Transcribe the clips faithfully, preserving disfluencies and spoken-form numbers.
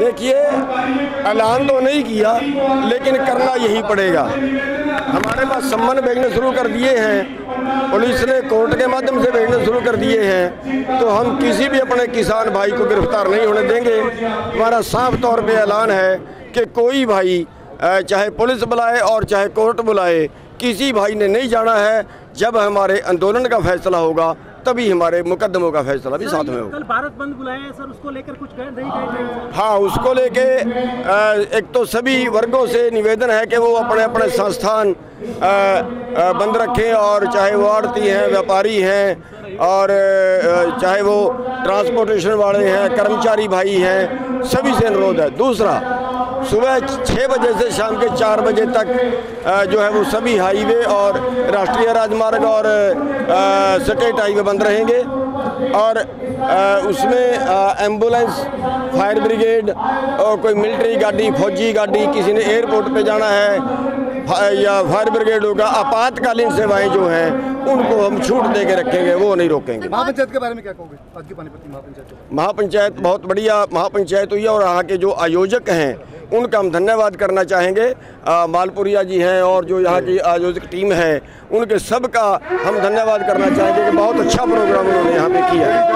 देखिए, ऐलान तो नहीं किया, लेकिन करना यही पड़ेगा। हमारे पास सम्मन भेजने शुरू कर दिए हैं, पुलिस ने कोर्ट के माध्यम से भेजने शुरू कर दिए हैं, तो हम किसी भी अपने किसान भाई को गिरफ्तार नहीं होने देंगे। हमारा साफ तौर पे ऐलान है कि कोई भाई चाहे पुलिस बुलाए और चाहे कोर्ट बुलाए, किसी भाई ने नहीं जाना है। जब हमारे आंदोलन का फैसला होगा तभी हमारे मुकदमों का फैसला भी साथ में होगा। कल भारत बंद बुलाया है सर, उसको लेकर कुछ कह नहीं कह? हाँ, उसको लेके एक तो सभी वर्गों से निवेदन है कि वो अपने अपने संस्थान बंद रखें, और चाहे वो आड़ती हैं, व्यापारी हैं, और चाहे वो ट्रांसपोर्टेशन वाले हैं, कर्मचारी भाई हैं, सभी से अनुरोध है। दूसरा, सुबह छः बजे से शाम के चार बजे तक जो है वो सभी हाईवे और राष्ट्रीय राजमार्ग और स्टेट हाईवे बंद रहेंगे, और उसमें एम्बुलेंस, फायर ब्रिगेड और कोई मिलिट्री गाड़ी, फौजी गाड़ी, किसी ने एयरपोर्ट पे जाना है या फायर ब्रिगेड होगा, आपातकालीन सेवाएं जो हैं उनको हम छूट दे के रखेंगे, वो नहीं रोकेंगे। महापंचायत के बारे में क्या कहोगे? आज की पानीपत महापंचायत महापंचायत बहुत बढ़िया महापंचायत हुई है, और यहाँ के जो आयोजक हैं उनका हम धन्यवाद करना चाहेंगे। आ, मालपुरिया जी हैं और जो यहाँ की आयोजक टीम है, उनके सब का हम धन्यवाद करना चाहेंगे कि बहुत अच्छा प्रोग्राम उन्होंने यहाँ पे किया है।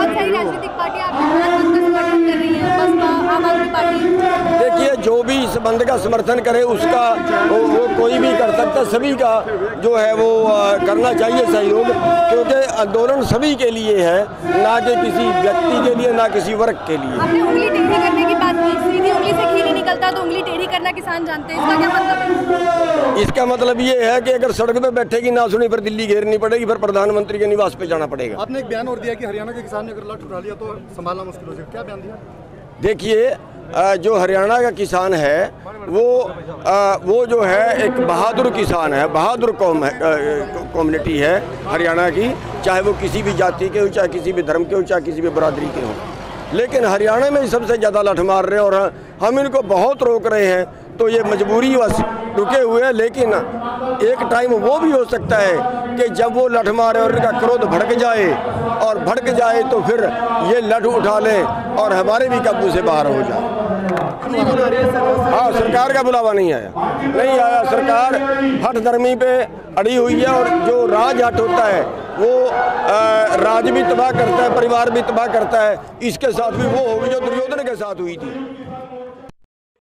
देखिए, जो भी इस बंद का समर्थन करे उसका वो, वो कोई भी कर सकता, सभी का जो है वो आ, करना चाहिए सहयोग, क्योंकि आंदोलन सभी के लिए है, ना कि किसी व्यक्ति के लिए, ना किसी वर्ग के लिए। आपने उंगली टेढ़ी करने की बात की, सीधी उंगली से घी नहीं निकलता, तो उंगली टेढ़ी करना किसान जानते हैं, इसका क्या मतलब है? इसका मतलब ये है कि अगर सड़क पे बैठेगी ना सुनी, फिर दिल्ली घेरनी पड़ेगी, फिर प्रधानमंत्री के निवास पे जाना पड़ेगा। आपने एक बयान और दिया कि हरियाणा के किसान ने अगर लाठ उठा लिया तो संभालना मुश्किल हो जाएगा, क्या बयान दिया? देखिए, जो हरियाणा का किसान है वो वो जो है एक बहादुर किसान है, बहादुर कौम है, कम्युनिटी है हरियाणा की, चाहे वो किसी भी जाति के हो, चाहे किसी भी धर्म के हो, चाहे किसी भी बरादरी के हो। लेकिन हरियाणा में ही सबसे ज़्यादा लाठ मार रहे हैं, और हम इनको बहुत रोक रहे हैं, तो ये मजबूरी बस रुके हुए हैं। लेकिन एक टाइम वो भी हो सकता है कि जब वो लठ मारे और इनका क्रोध भड़क जाए, और भड़क जाए तो फिर ये लठ उठा लें और हमारे भी काबू से बाहर हो जाए। हाँ, सरकार का बुलावा नहीं आया, नहीं आया। सरकार हठ धर्मी पे अड़ी हुई है, और जो राज हट होता है वो आ, राज भी तबाह करता है, परिवार भी तबाह करता है। इसके साथ भी वो होगी जो दुर्योधन के साथ हुई थी।